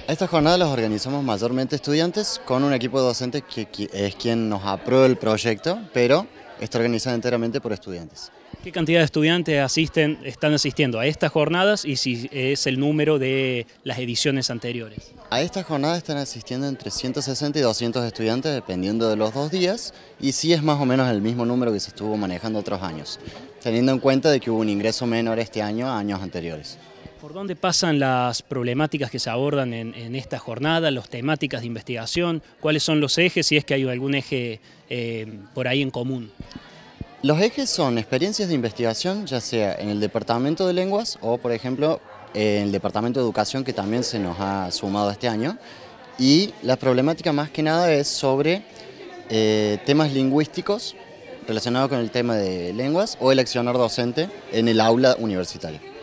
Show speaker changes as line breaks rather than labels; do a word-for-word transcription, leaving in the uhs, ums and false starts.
Estas jornadas las organizamos mayormente estudiantes con un equipo de docentes que, que es quien nos aprueba el proyecto, pero está organizado enteramente por estudiantes.
¿Qué cantidad de estudiantes asisten, están asistiendo a estas jornadas y si es el número de las ediciones anteriores?
A estas jornadas están asistiendo entre ciento sesenta y doscientos estudiantes dependiendo de los dos días y sí es más o menos el mismo número que se estuvo manejando otros años, teniendo en cuenta de que hubo un ingreso menor este año a años anteriores.
¿Por dónde pasan las problemáticas que se abordan en, en esta jornada, las temáticas de investigación? ¿Cuáles son los ejes, si es que hay algún eje eh, por ahí en común?
Los ejes son experiencias de investigación, ya sea en el Departamento de Lenguas o, por ejemplo, en el Departamento de Educación, que también se nos ha sumado este año. Y la problemática más que nada es sobre eh, temas lingüísticos relacionados con el tema de lenguas o el accionar docente en el aula universitaria.